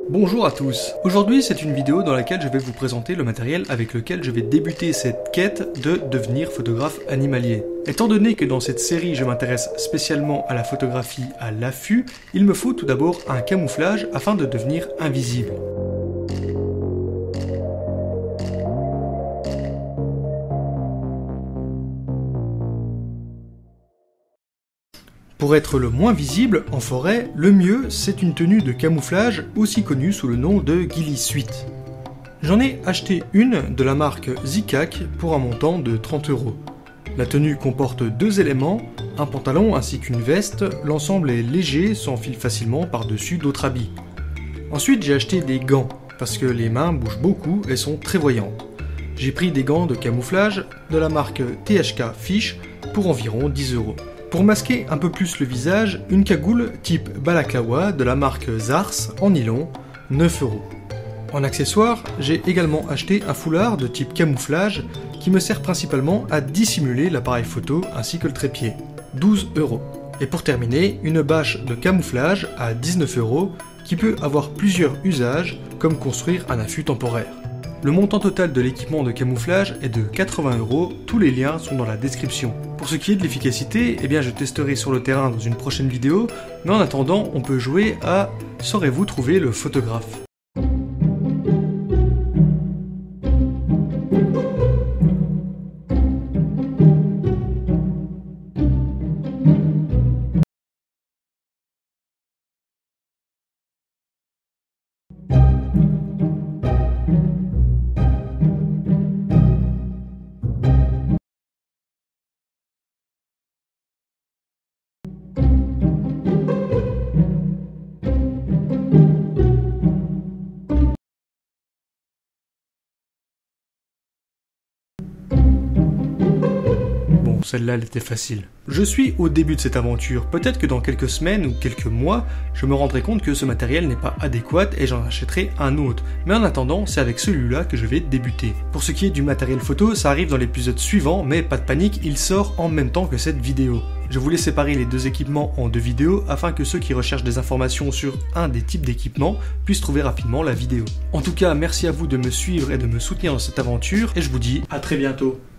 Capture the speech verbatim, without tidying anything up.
Bonjour à tous. Aujourd'hui c'est une vidéo dans laquelle je vais vous présenter le matériel avec lequel je vais débuter cette quête de devenir photographe animalier. Étant donné que dans cette série je m'intéresse spécialement à la photographie à l'affût, il me faut tout d'abord un camouflage afin de devenir invisible. Pour être le moins visible en forêt, le mieux c'est une tenue de camouflage aussi connue sous le nom de ghillie suit. J'en ai acheté une de la marque Zikak pour un montant de trente euros. La tenue comporte deux éléments, un pantalon ainsi qu'une veste, l'ensemble est léger, s'enfile facilement par-dessus d'autres habits. Ensuite j'ai acheté des gants, parce que les mains bougent beaucoup et sont très voyantes. J'ai pris des gants de camouflage de la marque T H K Fish pour environ dix euros. Pour masquer un peu plus le visage, une cagoule type balaclawa de la marque Zars en nylon, neuf euros. En accessoire, j'ai également acheté un foulard de type camouflage qui me sert principalement à dissimuler l'appareil photo ainsi que le trépied, douze euros. Et pour terminer, une bâche de camouflage à dix-neuf euros qui peut avoir plusieurs usages comme construire un affût temporaire. Le montant total de l'équipement de camouflage est de quatre-vingts euros, tous les liens sont dans la description. Pour ce qui est de l'efficacité, eh bien je testerai sur le terrain dans une prochaine vidéo, mais en attendant on peut jouer à « Saurez-vous trouver le photographe ?» Celle-là, elle était facile. Je suis au début de cette aventure, peut-être que dans quelques semaines ou quelques mois, je me rendrai compte que ce matériel n'est pas adéquat et j'en achèterai un autre. Mais en attendant, c'est avec celui-là que je vais débuter. Pour ce qui est du matériel photo, ça arrive dans l'épisode suivant, mais pas de panique, il sort en même temps que cette vidéo. Je voulais séparer les deux équipements en deux vidéos afin que ceux qui recherchent des informations sur un des types d'équipements puissent trouver rapidement la vidéo. En tout cas, merci à vous de me suivre et de me soutenir dans cette aventure et je vous dis à très bientôt.